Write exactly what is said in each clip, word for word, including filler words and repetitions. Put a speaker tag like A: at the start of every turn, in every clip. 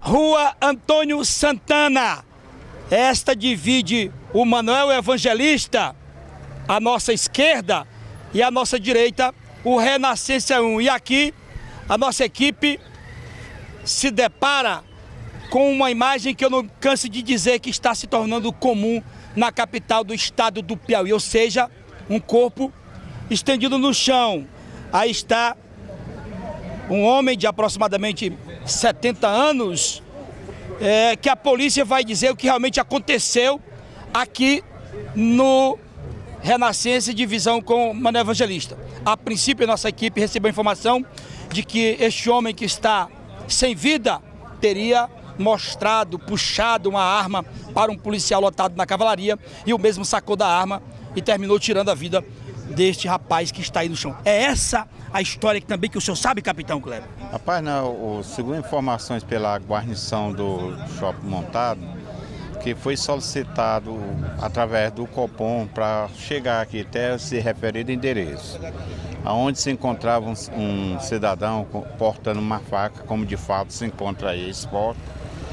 A: Rua Antônio Santana. Esta divide o Manuel Evangelista, a nossa esquerda, e a nossa direita, o Renascença um. E aqui a nossa equipe se depara com uma imagem que eu não canso de dizer que está se tornando comum na capital do estado do Piauí, ou seja, um corpo estendido no chão. Aí está um homem de aproximadamente setenta anos, é, que a polícia vai dizer o que realmente aconteceu aqui no Renascença, divisão com o Manuel Evangelista. A princípio, a nossa equipe recebeu a informação de que este homem que está sem vida teria mostrado, puxado uma arma para um policial lotado na cavalaria, e o mesmo sacou da arma e terminou tirando a vida deste rapaz que está aí no chão. É essa a história que também que o senhor sabe, capitão Kleber?
B: Rapaz, não, o, segundo informações pela guarnição do Shopping Montado, que foi solicitado através do Copom para chegar aqui até esse referido endereço, aonde se encontrava um, um cidadão portando uma faca, como de fato se encontra aí exposto,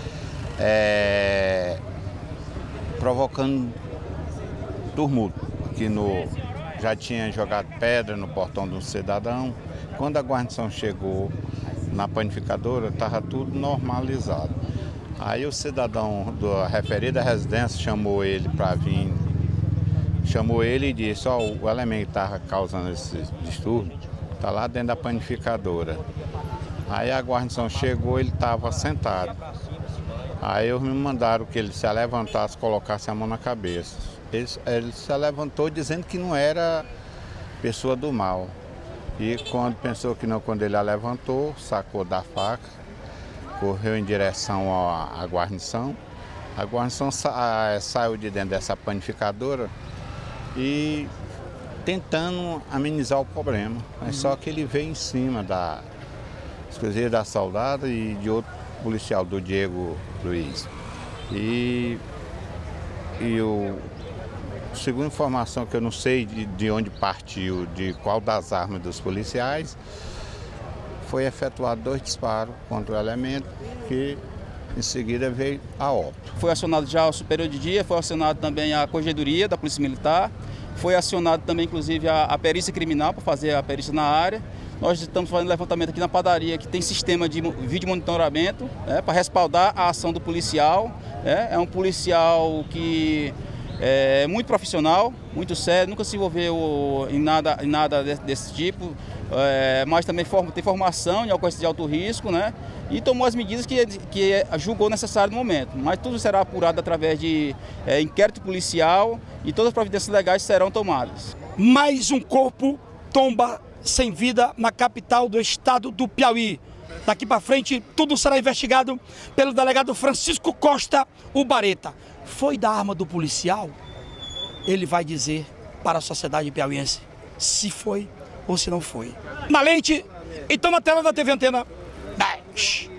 B: é, provocando tumulto, que no, já tinha jogado pedra no portão do cidadão. Quando a guarnição chegou na panificadora, estava tudo normalizado. Aí o cidadão da referida residência chamou ele para vir, chamou ele e disse: ó, oh, o elemento que estava causando esse distúrbio está lá dentro da panificadora. Aí a guarnição chegou, ele estava sentado. Aí eles me mandaram que ele se levantasse, colocasse a mão na cabeça. Ele, ele se levantou dizendo que não era pessoa do mal. E quando pensou que não, quando ele a levantou, sacou da faca, correu em direção à, à guarnição. A guarnição sa, saiu de dentro dessa panificadora e tentando amenizar o problema. Mas só que ele veio em cima da esquadrilha da soldada e de outro policial, do Diego Luiz. E, e o, segundo informação que eu não sei de, de onde partiu, de qual das armas dos policiais, foi efetuado dois disparos contra o elemento, que em seguida veio a óbito.
C: Foi acionado já o superior de dia, foi acionado também a corregedoria da Polícia Militar, foi acionado também inclusive a, a perícia criminal para fazer a perícia na área. Nós estamos fazendo levantamento aqui na padaria, que tem sistema de vídeo monitoramento, né, para respaldar a ação do policial. Né. É um policial que é muito profissional, muito sério, nunca se envolveu em nada, em nada desse tipo, é, mas também tem formação em ocorrência de alto risco, né, e tomou as medidas que, que julgou necessário no momento. Mas tudo será apurado através de é, inquérito policial e todas as providências legais serão tomadas.
A: Mais um corpo tomba sem vida na capital do estado do Piauí. Daqui para frente, tudo será investigado pelo delegado Francisco Costa Ubareta. Foi da arma do policial? Ele vai dizer para a sociedade piauiense se foi ou se não foi. Na lente, então na tela da T V Antena dez.